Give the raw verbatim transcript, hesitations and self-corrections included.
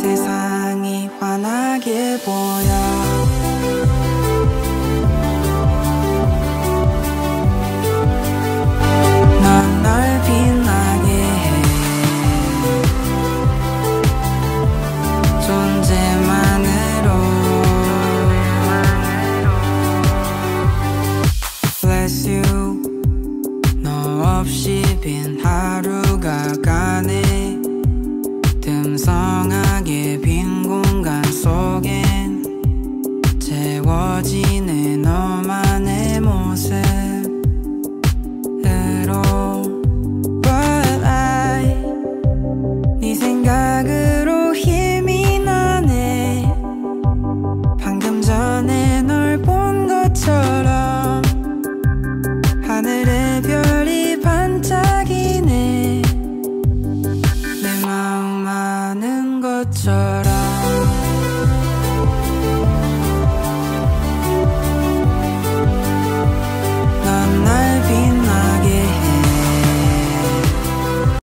세상이 환하게 보여. 넌 널 빛나게 해. 존재만으로. Bless you. 너 없이 빈 하루가 가네. 듬성하게 빈 공간 속엔 채워지는 너만의 모습으로. But I 네 생각으로 힘이 나네. 방금 전에 널 본 것처럼 하늘의 별이 반짝이네. 내 마음 아는 것처럼.